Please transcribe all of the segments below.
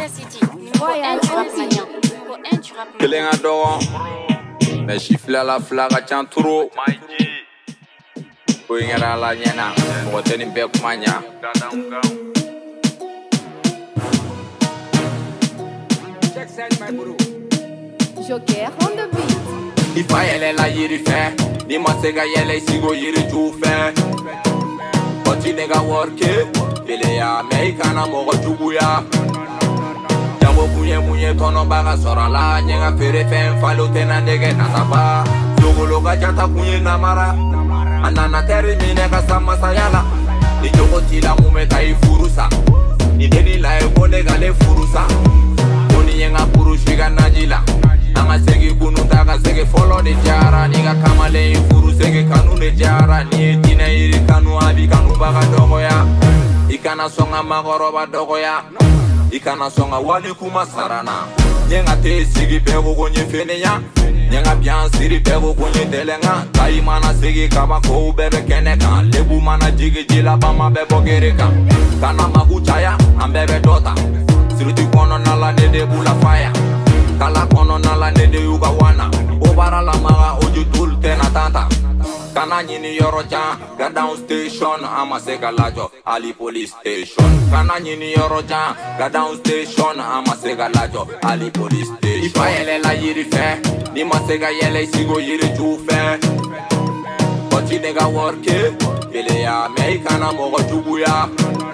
Killing a dog, mais chiffle à la flaque à Chanturo. Going à la Niana, or telling Beckmania. Joker on the beat. If I yell la yiri fair, ni masega yele sigo yiri too fair. But you nigga work it, Pilea, Americana mogo tubuya. Jabo kunye munye tono baga sora la, nyenga fere fen falo tena nege nataba. Sogolo ga jata kunye namara, anana teri mine ka sama sayala. Ni joko tila mumeta ifurusa, ni deni la ebole gale furusa. Oni yenga puru shiga najila. Anga segi kunu taka segi follow de jara. Niga kamale furu segi kanu de jara. Ni tina iri kanu abi kanu baga dogo ya. Ikana songa magoroba dogo ya. Ikana songa wali kuma sarana. Nyenga te sigi pego konye fene ya. Nyenga bian siri pego konye telenga. Tai mana sigi kaba kou bebe keneka. Lebu mana jigi jila bama bebo gereka. Kana maguchaya ambebe dota. Siruti kono nala nede bula fire. Kala kono nala nede yuga wana. Obara la maga oju tul tena tanta. Kana nyini yoroja, ga down station. Ama sega lajo, Ali police station. Kana nyini yoroja, ga down station. Ama sega lajo, Ali police station. Ifa yele la yiri fe, ni ma sega yele sigo yiri tu fe. Kochi nega work it, pele ya Americana mogo tubuya.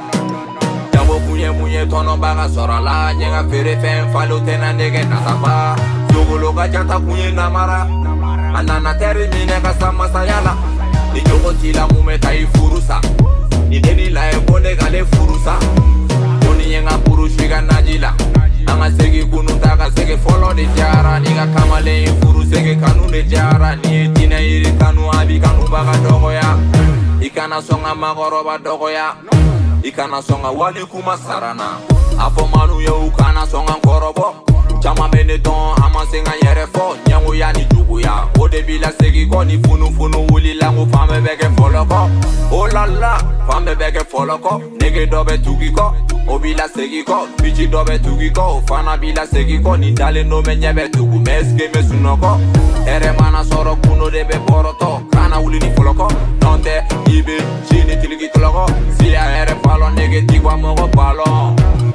Jabo kunye munye tono baga sora la, nyenga fere fen falo tena nege nataba. Sogolo ga jata kunye namara, anana teri mine ka sama sayala. Ni joko tila mumeta ifurusa, ni deni la ebole gale furusa. Oni yenga puru shiga najila. Anga segi kunu taka segi follow de jara. Niga kamale ifuru segi kanu de jara. Ni tina iri kanu abi kanu baga dogo ya. Ikana songa magoroba dogo ya. Ikana songa wali kuma sarana. Afo manu ye ukana songa korobo. Chama beneton ama senga yere fo. Nyangu ya ni jugu ya. Ode bila segi ko ni funu funu uli langu fame bege foloko. Oh la la, fame bege foloko. Nege dobe tugi ko, obila segi ko. Bichi dobe tugi ko, fana bila segi ko. Ni dale no me nyebe tugu, meske me sunoko. Ere mana soro kuno debe boroto. Kana uli ni foloko. Nonte, ibe, chini tiligi tuloko. Siya ere palo, nege tigwa mogo palo.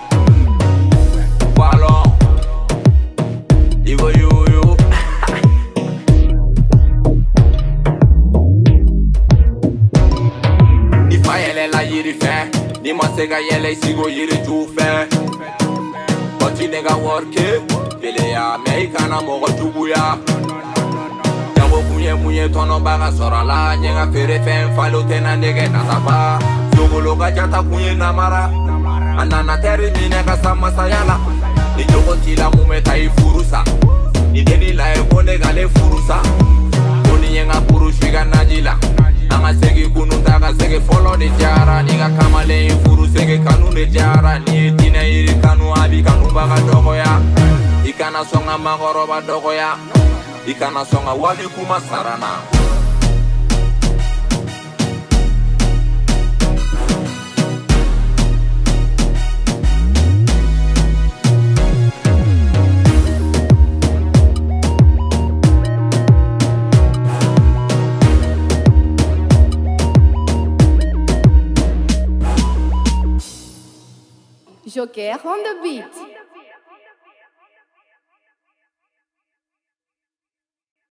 Palo. Igo you. If I yele la yiri fe, ni ma sega yele sigo yiri tu fe. But you nigga work it, pele ya Americana mogo tubuya. Jabo kunye munye tono baga sora la, nyenga fere fen falo tena nege nataba. Sogolo ga jata kunye namara, anana teri mine ka sama sayala. Ni joko tila mumeta ifurusa, ni deni la ebole gale furusa. Oni yenga puru shiga najila. Anga segi kunu taka segi follow de jara. Niga kamale ifuru segi kanu de jara. Ni tina iri kanu abi kanu baga dogo ya. Ikana songa magoroba dogo ya. Ikana songa wali kuma sarana. Joker on the beat.